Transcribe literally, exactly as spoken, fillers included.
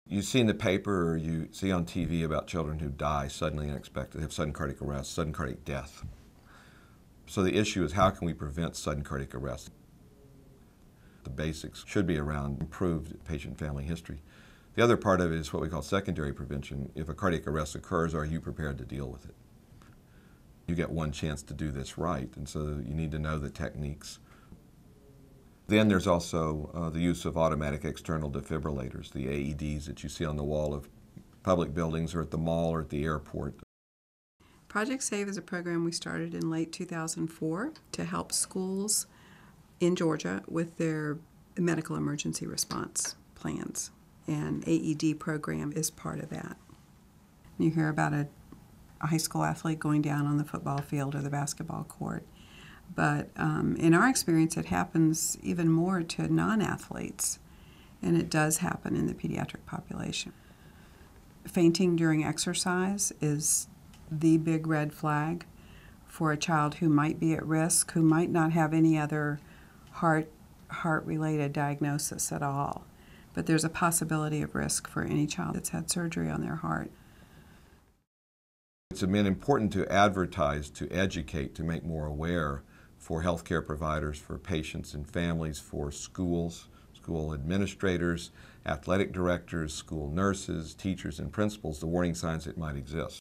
You see in the paper or you see on T V about children who die suddenly and unexpectedly, have sudden cardiac arrest, sudden cardiac death. So the issue is, how can we prevent sudden cardiac arrest? The basics should be around improved patient family history. The other part of it is what we call secondary prevention. If a cardiac arrest occurs, are you prepared to deal with it? You get one chance to do this right, and so you need to know the techniques. Then there's also uh, the use of automatic external defibrillators, the A E Ds that you see on the wall of public buildings or at the mall or at the airport. Project S A V E is a program we started in late two thousand four to help schools in Georgia with their medical emergency response plans, and A E D program is part of that. You hear about a, a high school athlete going down on the football field or the basketball court. But um, in our experience, it happens even more to non-athletes, and it does happen in the pediatric population. Fainting during exercise is the big red flag for a child who might be at risk, who might not have any other heart, heart-related diagnosis at all. But there's a possibility of risk for any child that's had surgery on their heart. It's been important to advertise, to educate, to make more aware for healthcare providers, for patients and families, for schools, school administrators, athletic directors, school nurses, teachers, and principals, the warning signs that might exist.